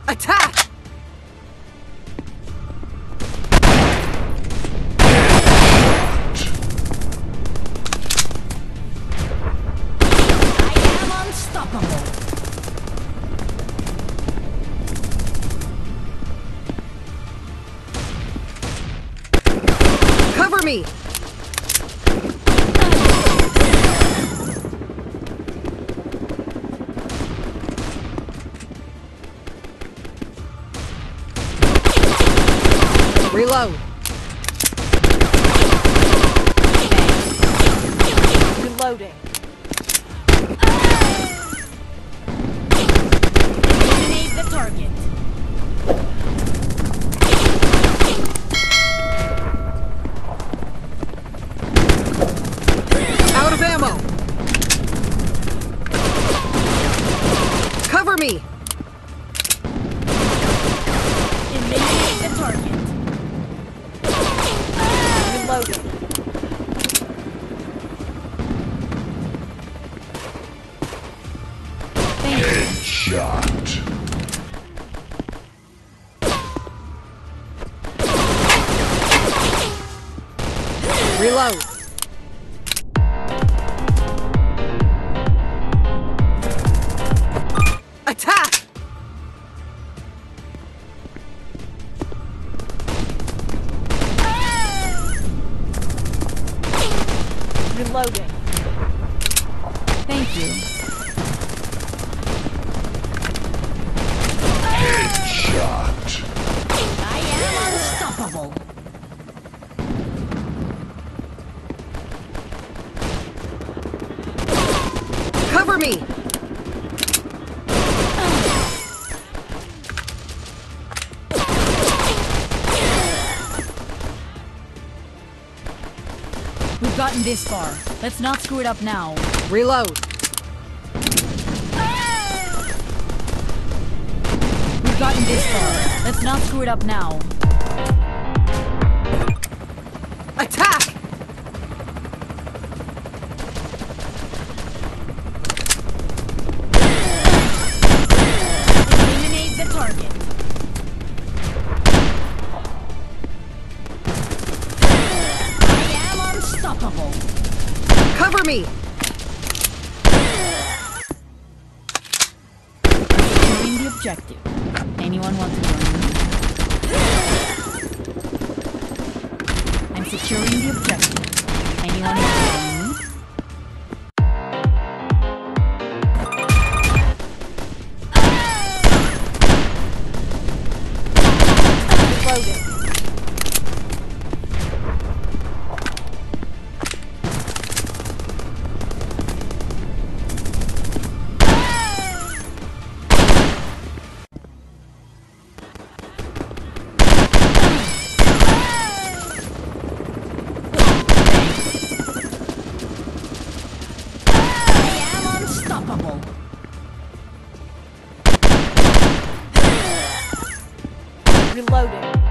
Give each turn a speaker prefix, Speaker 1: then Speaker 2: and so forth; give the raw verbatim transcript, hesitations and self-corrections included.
Speaker 1: Attack!
Speaker 2: I am unstoppable.
Speaker 1: Cover me! Reload.
Speaker 2: Reloading. Eliminate the target.
Speaker 1: Out of ammo. Cover me.
Speaker 2: Eliminate the target. Reloading.
Speaker 3: Headshot.
Speaker 1: Reload. Attack!
Speaker 2: Reloading. Thank you.
Speaker 3: Headshot.
Speaker 2: I am unstoppable.
Speaker 1: Cover me!
Speaker 2: We've gotten this far. Let's not screw it up now.
Speaker 1: Reload.
Speaker 2: We've gotten this far. Let's not screw it up now.
Speaker 1: Attack!
Speaker 2: Eliminate the target. I am unstoppable.
Speaker 1: Cover me!
Speaker 2: Securing the objective. Anyone want to join me? I'm securing the objective. Anyone want to join me? Reloading. Reloading.